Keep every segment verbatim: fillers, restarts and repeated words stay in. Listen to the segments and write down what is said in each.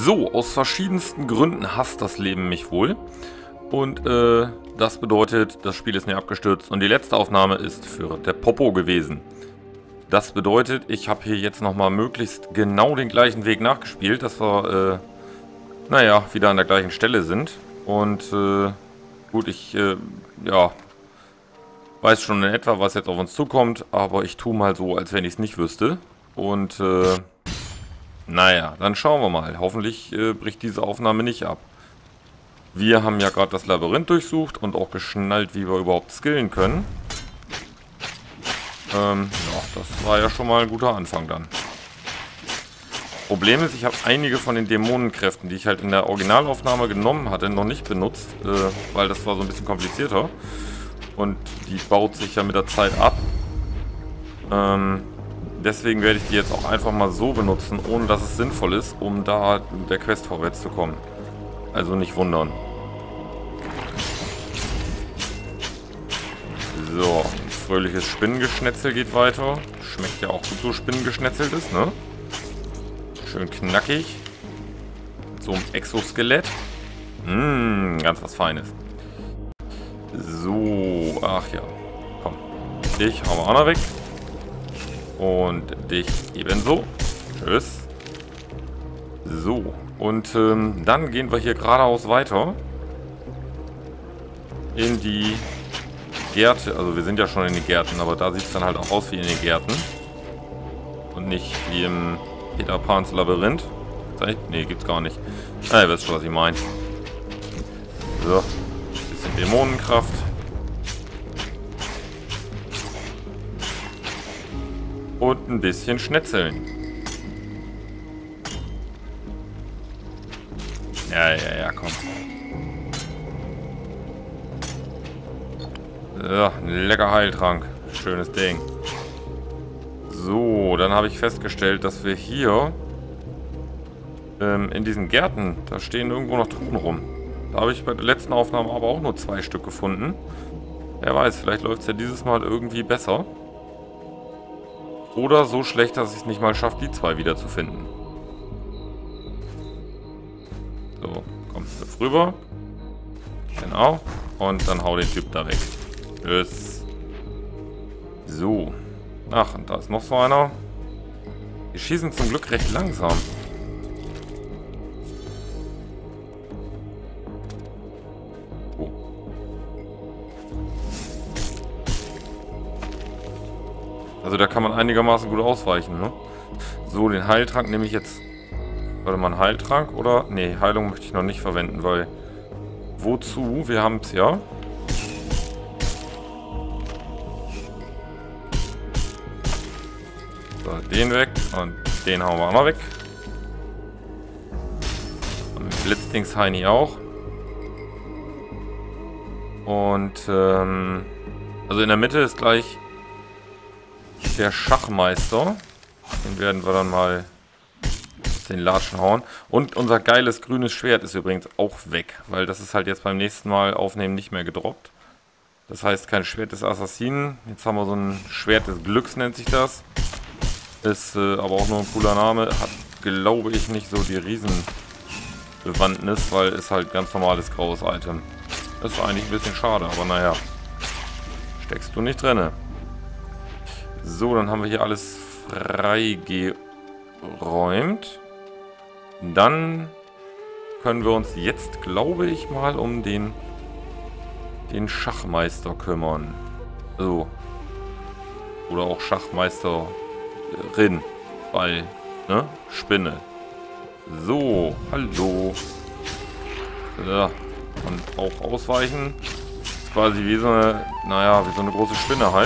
So, aus verschiedensten Gründen hasst das Leben mich wohl. Und äh, das bedeutet, das Spiel ist mir abgestürzt und die letzte Aufnahme ist für der Popo gewesen. Das bedeutet, ich habe hier jetzt nochmal möglichst genau den gleichen Weg nachgespielt, dass wir, äh, naja, wieder an der gleichen Stelle sind. Und äh, gut, ich, äh, ja, weiß schon in etwa, was jetzt auf uns zukommt, aber ich tue mal so, als wenn ich es nicht wüsste. Und, äh, naja, dann schauen wir mal. Hoffentlich äh, bricht diese Aufnahme nicht ab. Wir haben ja gerade das Labyrinth durchsucht und auch geschnallt, wie wir überhaupt skillen können. Ähm, ja, das war ja schon mal ein guter Anfang dann. Problem ist, ich habe einige von den Dämonenkräften, die ich halt in der Originalaufnahme genommen hatte, noch nicht benutzt, äh, weil das war so ein bisschen komplizierter. Und die baut sich ja mit der Zeit ab. Ähm, deswegen werde ich die jetzt auch einfach mal so benutzen, ohne dass es sinnvoll ist, um da mit der Quest vorwärts zu kommen. Also nicht wundern. So, ein fröhliches Spinnengeschnetzel geht weiter. Schmeckt ja auch gut, so Spinnengeschnetzelt ist, ne? Schön knackig. Mit so einem Exoskelett. Mmm, ganz was Feines. So, ach ja. Komm. Dich hauen wir auch noch weg. Und dich ebenso. Tschüss. So. Und ähm, dann gehen wir hier geradeaus weiter. In die Gärte. Also wir sind ja schon in den Gärten, aber da sieht es dann halt auch aus wie in den Gärten. Und nicht wie im Peter Pans Labyrinth. Ne, gibt's gar nicht. Ah, ihr wisst schon, was ich meine. So. Bisschen Dämonenkraft. Und ein bisschen Schnetzeln. Ja, ja, ja, komm. Ja, ein lecker Heiltrank. Schönes Ding. So, dann habe ich festgestellt, dass wir hier ähm, in diesen Gärten, da stehen irgendwo noch Truhen rum. Da habe ich bei der letzten Aufnahme aber auch nur zwei Stück gefunden. Wer weiß, vielleicht läuft es ja dieses Mal irgendwie besser. Oder so schlecht, dass ich es nicht mal schaffe, die zwei wieder zu finden. So, komm, hüpf rüber. Genau. Und dann hau den Typ da weg. Tschüss. So. Ach, und da ist noch so einer. Die schießen zum Glück recht langsam. Oh. Also da kann man einigermaßen gut ausweichen, ne? So, den Heiltrank nehme ich jetzt... Warte mal, einen Heiltrank oder... Ne, Heilung möchte ich noch nicht verwenden, weil... Wozu? Wir haben es ja. So, den weg und den hauen wir auch mal weg. Und mit Blitzdings Heini auch. Und ähm, also in der Mitte ist gleich der Schachmeister. Den werden wir dann mal den Latschen hauen. Und unser geiles grünes Schwert ist übrigens auch weg, weil das ist halt jetzt beim nächsten Mal aufnehmen nicht mehr gedroppt. Das heißt kein Schwert des Assassinen. Jetzt haben wir so ein Schwert des Glücks, nennt sich das. Ist äh, aber auch nur ein cooler Name. Hat, glaube ich, nicht so die Riesenbewandtnis, weil ist halt ganz normales graues Item. Ist eigentlich ein bisschen schade, aber naja. Steckst du nicht drinne. So, dann haben wir hier alles freigeräumt. Dann können wir uns jetzt, glaube ich, mal um den, den Schachmeister kümmern. So. Oder auch Schachmeister... Rin, weil, ne, Spinne. So, hallo. Ja, und auch ausweichen. Ist quasi wie so eine, naja, wie so eine große Spinne halt.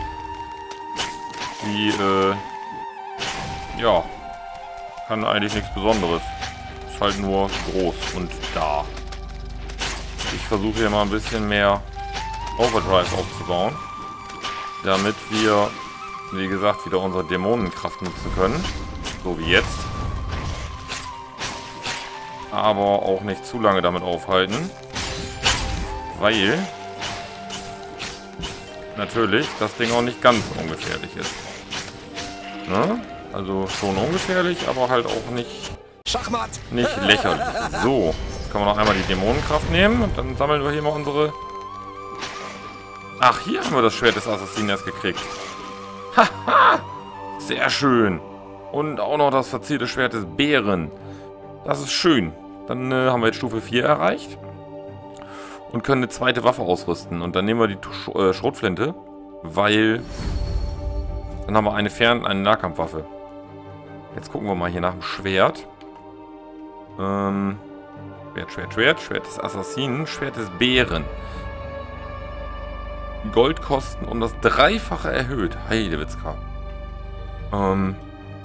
Die, äh, ja, kann eigentlich nichts Besonderes. Ist halt nur groß und da. Ich versuche hier mal ein bisschen mehr Overdrive aufzubauen, damit wir, wie gesagt, wieder unsere Dämonenkraft nutzen können. So wie jetzt. Aber auch nicht zu lange damit aufhalten. Weil natürlich das Ding auch nicht ganz ungefährlich ist. Ne? Also schon ungefährlich, aber halt auch nicht Schachmatt. Nicht lächerlich. So, jetzt können wir noch einmal die Dämonenkraft nehmen und dann sammeln wir hier mal unsere... Ach, hier haben wir das Schwert des Assassinen gekriegt. Haha, sehr schön. Und auch noch das verzierte Schwert des Bären. Das ist schön. Dann äh, haben wir jetzt Stufe vier erreicht. Und können eine zweite Waffe ausrüsten. Und dann nehmen wir die Sch äh, Schrotflinte, weil dann haben wir eine Fern-, eine Nahkampfwaffe. Jetzt gucken wir mal hier nach dem Schwert. Ähm, Schwert, Schwert, Schwert, Schwert des Assassinen, Schwert des Bären. Goldkosten um das Dreifache erhöht. Heidewitzka. Ähm,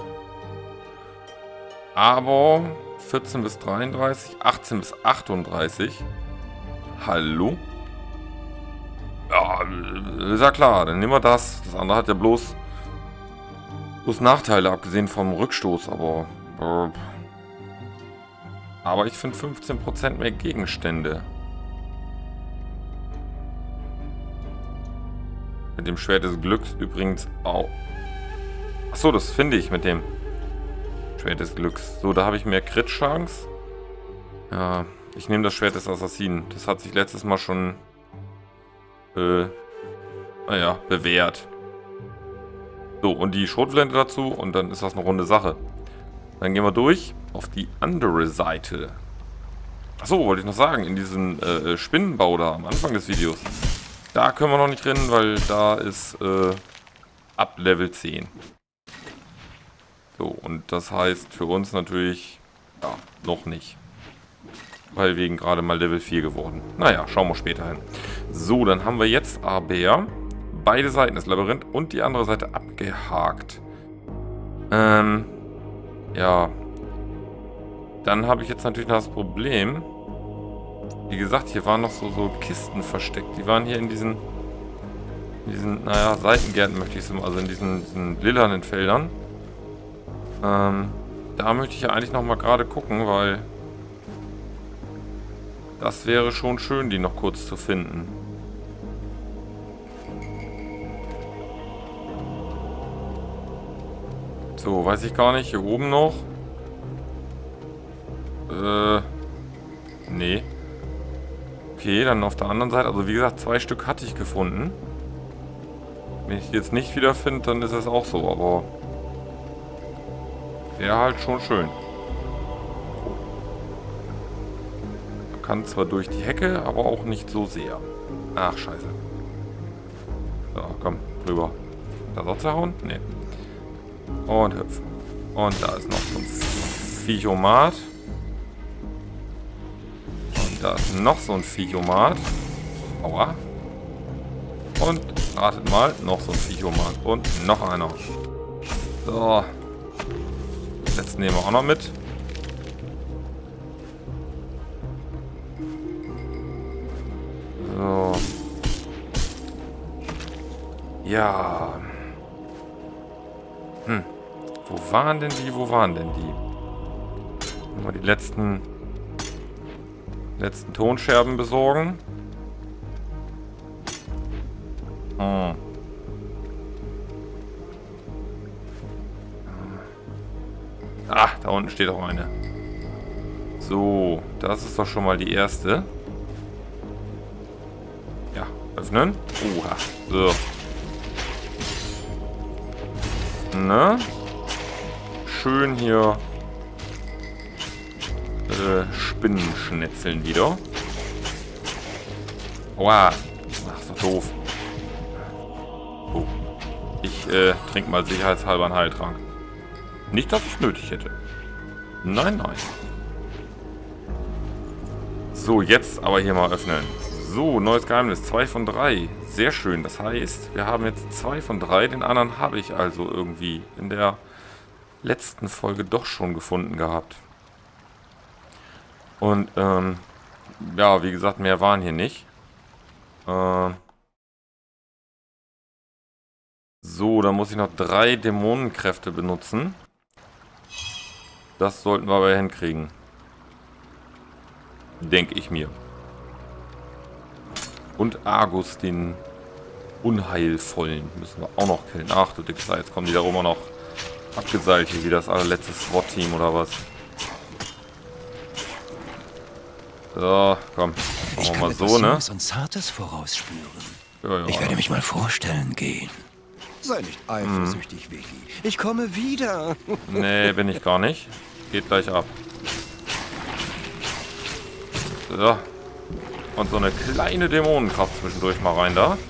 aber vierzehn bis dreiunddreißig, achtzehn bis achtunddreißig. Hallo? Ja, ist ja klar, dann nehmen wir das. Das andere hat ja bloß, bloß Nachteile, abgesehen vom Rückstoß, aber... Äh, aber ich finde fünfzehn Prozent mehr Gegenstände. Mit dem Schwert des Glücks übrigens auch. Achso, das finde ich mit dem Schwert des Glücks. So, da habe ich mehr Crit-Chance. Ja, ich nehme das Schwert des Assassinen. Das hat sich letztes Mal schon äh, naja, bewährt. So, und die Schrotflinte dazu und dann ist das eine runde Sache. Dann gehen wir durch auf die andere Seite. Achso, wollte ich noch sagen, in diesem äh, Spinnenbau da am Anfang des Videos. Da können wir noch nicht rennen, weil da ist äh, ab Level zehn. So, und das heißt für uns natürlich, ja, noch nicht. Weil wir gerade mal Level vier geworden. Naja, schauen wir später hin. So, dann haben wir jetzt aber beide Seiten des Labyrinth und die andere Seite abgehakt. Ähm, ja. Dann habe ich jetzt natürlich noch das Problem. Wie gesagt, hier waren noch so, so Kisten versteckt. Die waren hier in diesen, in diesen, naja, Seitengärten möchte ich es mal, also in diesen, diesen lilanen Feldern. Ähm, da möchte ich ja eigentlich noch mal gerade gucken, weil das wäre schon schön, die noch kurz zu finden. So, weiß ich gar nicht. Hier oben noch. Äh, nee. Okay, dann auf der anderen Seite. Also wie gesagt, zwei Stück hatte ich gefunden. Wenn ich die jetzt nicht wiederfinde, dann ist es auch so, aber wäre halt schon schön. Man kann zwar durch die Hecke, aber auch nicht so sehr. Ach, scheiße. So, komm, rüber. Da soll er hauen? Nee. Und hüpfen. Und da ist noch so ein Viechomat. Und da ist noch so ein Viechomat. Aua. Und ratet mal, noch so ein Viechomat. Und noch einer. So. Jetzt nehmen wir auch noch mit. So. Ja. Hm. Wo waren denn die? Wo waren denn die? Mal die letzten letzten Tonscherben besorgen. Hm. Ah, da unten steht auch eine. So, das ist doch schon mal die erste. Ja, öffnen. Oha. So. Ne? Schön hier äh, Spinnenschnetzeln wieder. Oha. Ach, ist doch doof. Oh. Ich äh, trinke mal sicherheitshalber einen Heiltrank. Nicht, dass ich es nötig hätte. Nein, nein. So, jetzt aber hier mal öffnen. So, neues Geheimnis. zwei von drei. Sehr schön. Das heißt, wir haben jetzt zwei von drei. Den anderen habe ich also irgendwie in der letzten Folge doch schon gefunden gehabt. Und, ähm, ja, wie gesagt, mehr waren hier nicht. Äh, so, dann muss ich noch drei Dämonenkräfte benutzen. Das sollten wir aber hinkriegen. Denke ich mir. Und Argus, den Unheilvollen, müssen wir auch noch killen. Ach du Dickster, jetzt kommen die da rum auch noch abgeseilt hier wie das allerletzte SWAT-Team oder was. So, komm. Ich Machen wir kann mal etwas so, ne? Junges und Zartes vorausspüren. Ja, ja. Ich werde mich mal vorstellen gehen. Sei nicht eifersüchtig, Vicky. Ich komme wieder. Nee, bin ich gar nicht. Geht gleich ab. So. Und so eine kleine Dämonenkraft zwischendurch mal rein da.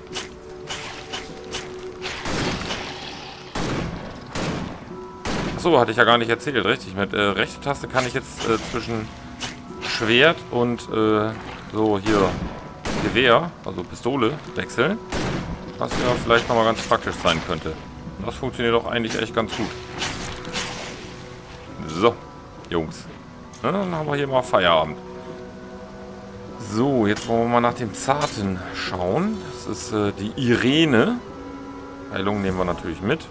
Achso, hatte ich ja gar nicht erzählt, richtig. Mit äh, rechter Taste kann ich jetzt äh, zwischen Schwert und äh, so hier Gewehr, also Pistole, wechseln. Was ja vielleicht nochmal ganz praktisch sein könnte. Das funktioniert doch eigentlich echt ganz gut. So, Jungs. Na, dann haben wir hier mal Feierabend. So, jetzt wollen wir mal nach dem Zarten schauen. Das ist äh, die Irene. Heilung nehmen wir natürlich mit.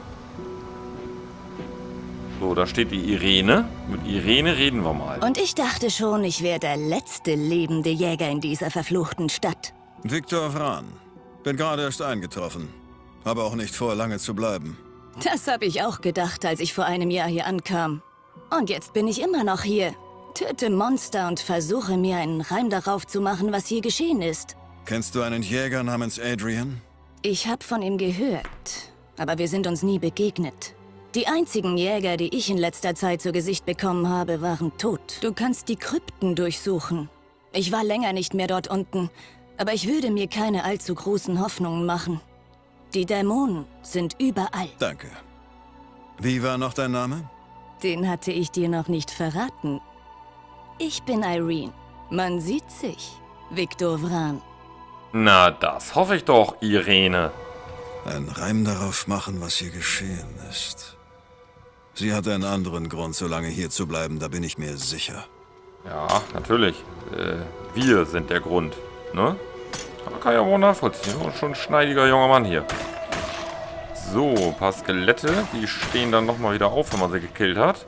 So, da steht die Irene. Mit Irene reden wir mal. Und ich dachte schon, ich wäre der letzte lebende Jäger in dieser verfluchten Stadt. Viktor Vran. Bin gerade erst eingetroffen. Habe auch nicht vor, lange zu bleiben. Das habe ich auch gedacht, als ich vor einem Jahr hier ankam. Und jetzt bin ich immer noch hier. Töte Monster und versuche mir einen Reim darauf zu machen, was hier geschehen ist. Kennst du einen Jäger namens Adrian? Ich habe von ihm gehört, aber wir sind uns nie begegnet. Die einzigen Jäger, die ich in letzter Zeit zu Gesicht bekommen habe, waren tot. Du kannst die Krypten durchsuchen. Ich war länger nicht mehr dort unten, aber ich würde mir keine allzu großen Hoffnungen machen. Die Dämonen sind überall. Danke. Wie war noch dein Name? Den hatte ich dir noch nicht verraten. Ich bin Irene. Man sieht sich, Viktor Vran. Na, das hoffe ich doch, Irene. Ein Reim darauf machen, was hier geschehen ist. Sie hat einen anderen Grund, so lange hier zu bleiben, da bin ich mir sicher. Ja, natürlich. Äh, wir sind der Grund, ne? Kann ja wohl nachvollziehen. Schon ein schneidiger junger Mann hier. So, ein paar Skelette. Die stehen dann nochmal wieder auf, wenn man sie gekillt hat.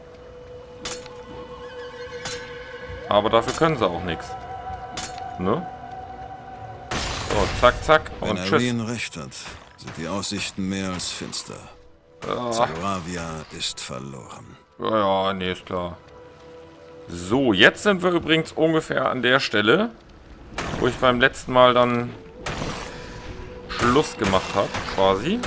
Aber dafür können sie auch nichts. Ne? So, zack, zack. Wenn Und tschüss. Irene recht hat, sind die Aussichten mehr als finster. Ah. Zagoravia ist verloren. Ja, ja, nee, ist klar. So, jetzt sind wir übrigens ungefähr an der Stelle, wo ich beim letzten Mal dann Schluss gemacht habe, quasi.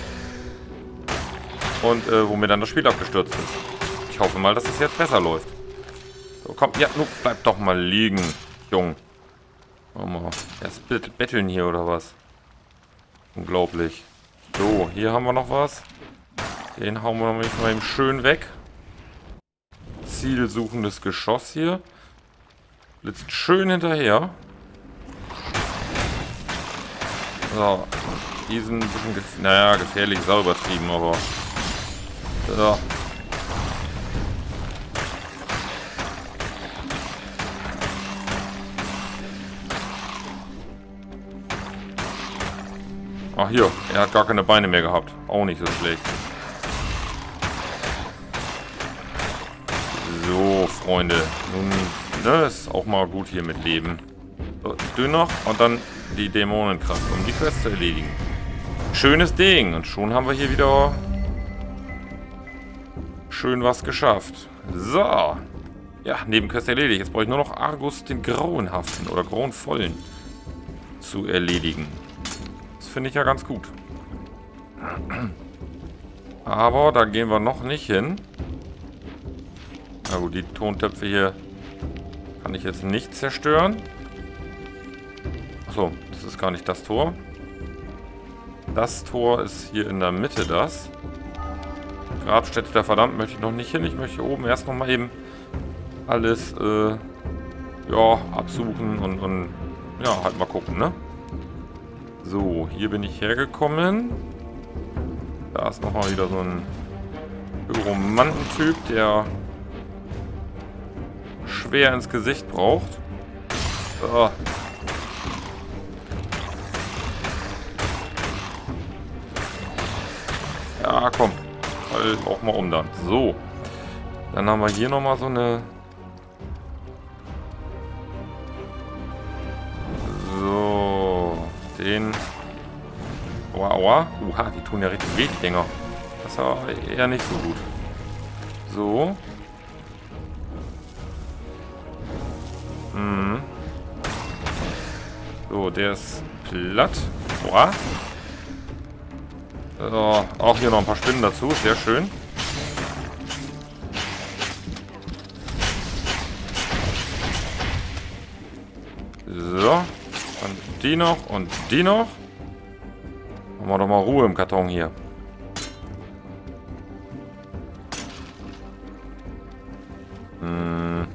Und äh, wo mir dann das Spiel abgestürzt ist. Ich hoffe mal, dass es jetzt besser läuft. So, komm, ja, nu, bleib doch mal liegen, Jung. Oh mal, erst betteln hier oder was? Unglaublich. So, hier haben wir noch was. Den hauen wir noch mal eben schön weg. Zielsuchendes Geschoss hier. Blitzt schön hinterher. So. Diesen bisschen, gef naja, gefährlich, sau übertrieben, aber. So. Ach hier, er hat gar keine Beine mehr gehabt. Auch nicht so schlecht. So, Freunde. Nun, ne, ist auch mal gut hier mit Leben. So, dünner und dann die Dämonenkraft, um die Quest zu erledigen. Schönes Ding. Und schon haben wir hier wieder schön was geschafft. So. Ja, Nebenquest erledigt. Jetzt brauche ich nur noch Argus, den Grauenhaften oder Grauenvollen, zu erledigen. Das finde ich ja ganz gut. Aber da gehen wir noch nicht hin. Na gut, die Tontöpfe hier kann ich jetzt nicht zerstören. Achso, das ist gar nicht das Tor. Das Tor ist hier in der Mitte das. Grabstätte der Verdammten möchte ich noch nicht hin. Ich möchte hier oben erst noch mal eben alles äh, ja, absuchen und, und ja, halt mal gucken, ne? So, hier bin ich hergekommen. Da ist nochmal wieder so ein Pyromantentyp, der schwer ins Gesicht braucht. So. Ja, komm. Fall auch mal um dann. So. Dann haben wir hier nochmal so eine... So. Den... Aua, aua. Uha, die tun ja richtig weh, die Dinger. Das ist aber eher nicht so gut. So. Mhm. So, der ist platt. Boah. So, auch hier noch ein paar Spinnen dazu. Sehr schön. So. Dann die noch und die noch. Machen wir doch mal Ruhe im Karton hier. Hm.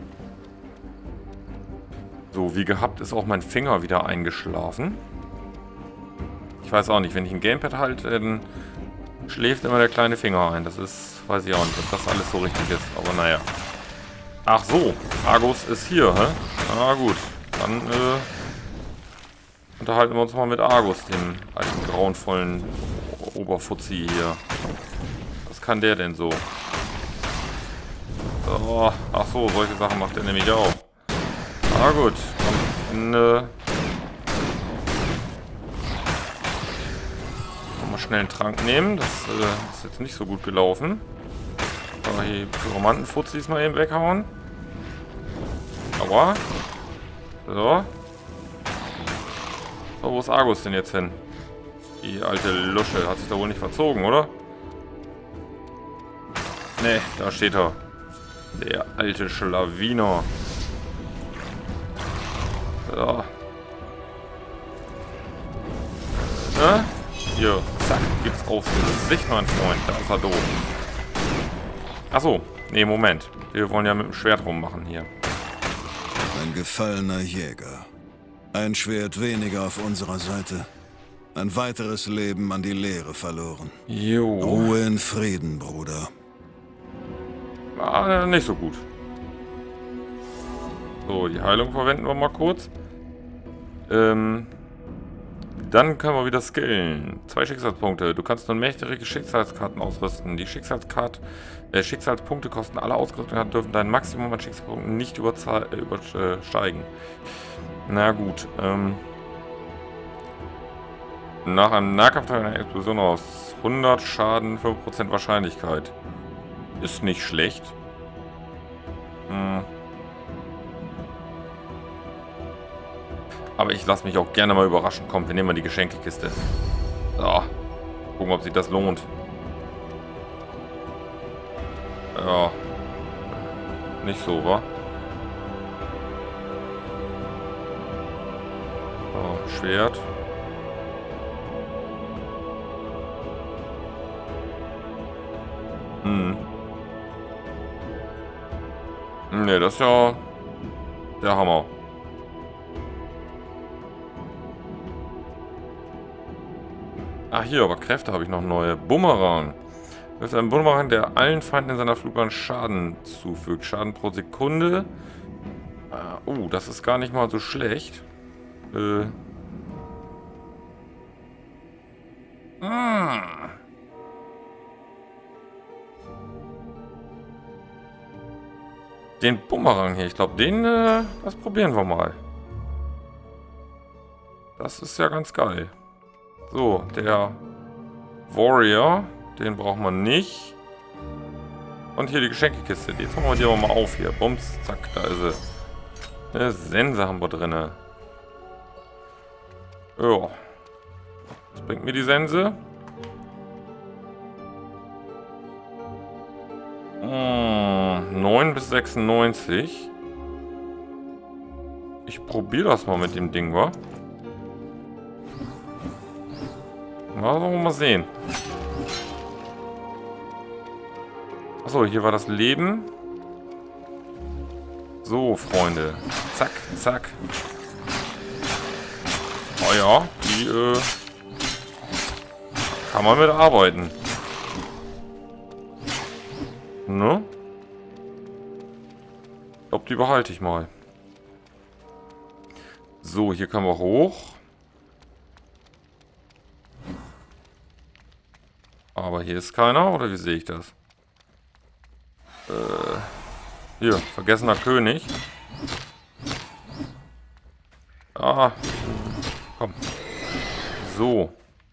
So, wie gehabt ist auch mein Finger wieder eingeschlafen. Ich weiß auch nicht, wenn ich ein Gamepad halte, dann schläft immer der kleine Finger ein. Das ist, weiß ich auch nicht, ob das alles so richtig ist. Aber naja. Ach so, Argus ist hier, hä? Na gut, dann äh, unterhalten wir uns mal mit Argus, dem alten grauenvollen Oberfuzzi hier. Was kann der denn so? So, ach so, solche Sachen macht er nämlich auch. Na gut, dann äh, mal schnell einen Trank nehmen. Das äh, ist jetzt nicht so gut gelaufen. Aber hier Pyromantenfuzis mal eben weghauen. Aua. So. So, wo ist Argus denn jetzt hin? Die alte Lusche. Hat sich da wohl nicht verzogen, oder? Ne, da steht er. Der alte Schlawiner. So. Ne? Hier, zack, gibt's aufs Gesicht, mein Freund. Da ist er doof. Achso, nee, Moment. Wir wollen ja mit dem Schwert rummachen hier. Ein gefallener Jäger. Ein Schwert weniger auf unserer Seite. Ein weiteres Leben an die Leere verloren. Jo. Ruhe in Frieden, Bruder. Ah, nicht so gut. So, die Heilung verwenden wir mal kurz. Ähm, dann können wir wieder skillen. Zwei Schicksalspunkte. Du kannst nun mächtige Schicksalskarten ausrüsten. Die Schicksalskarte, äh, Schicksalspunkte kosten alle ausgerüsteten, dürfen dein Maximum an Schicksalspunkten nicht übersteigen. Na gut. Ähm, nach einem Nahkampf einer Explosion aus hundert Schaden, fünf Prozent Wahrscheinlichkeit. Ist nicht schlecht. Hm. Aber ich lasse mich auch gerne mal überraschen. Komm, wir nehmen mal die Geschenkekiste. So. Gucken, ob sich das lohnt. Ja. Nicht so, wa? Oh, Schwert. Hm. Ne, das ist ja der Hammer. Ach, hier, aber Kräfte habe ich noch neue. Bumerang. Das ist ein Bumerang, der allen Feinden in seiner Flugbahn Schaden zufügt. Schaden pro Sekunde. Uh, uh, das ist gar nicht mal so schlecht. Äh. Ah. Den Bumerang hier, ich glaube, den, äh, das probieren wir mal. Das ist ja ganz geil. So, der Warrior, den brauchen wir nicht. Und hier die Geschenkekiste, die machen wir die aber mal auf hier. Bums, zack, da ist sie. Eine Sense haben wir drin. Ja. Was bringt mir die Sense? Hm, neun bis sechsundneunzig. Ich probiere das mal mit dem Ding, wa? Na, wollen wir mal sehen. Achso, hier war das Leben. So, Freunde. Zack, zack. Oh ja, die äh, kann man mit arbeiten. Ne? Ich glaube, die behalte ich mal. So, hier können wir hoch. Aber hier ist keiner, oder wie sehe ich das? Äh, hier, vergessener König. Ah, komm. So.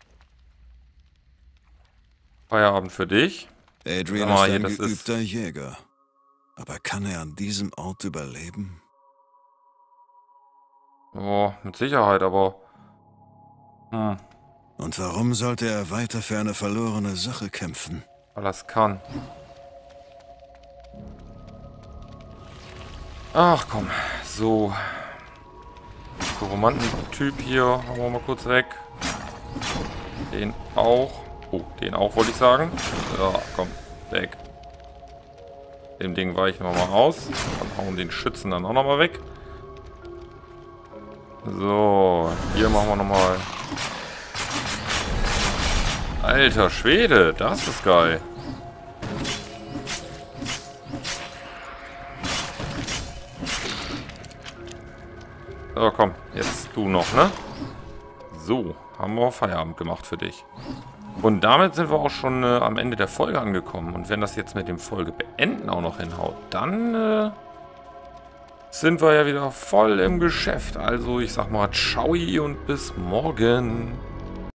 Feierabend für dich. Adrian Ah, ist hier, ein das geübter Jäger. Aber kann er an diesem Ort überleben? Oh, mit Sicherheit, aber... Hm, Und warum sollte er weiter für eine verlorene Sache kämpfen? weil er es kann. Ach komm, so. Romantentyp hier, hauen wir mal kurz weg. Den auch. Oh, den auch wollte ich sagen. Ja, komm, weg. Dem Ding weichen wir mal aus. Dann hauen den Schützen dann auch nochmal weg. So, hier machen wir nochmal. Alter Schwede, das ist geil. So, komm, jetzt du noch, ne? So, haben wir Feierabend gemacht für dich. Und damit sind wir auch schon äh, am Ende der Folge angekommen. Und wenn das jetzt mit dem Folge beenden auch noch hinhaut, dann äh, sind wir ja wieder voll im Geschäft. Also ich sag mal, ciao und bis morgen.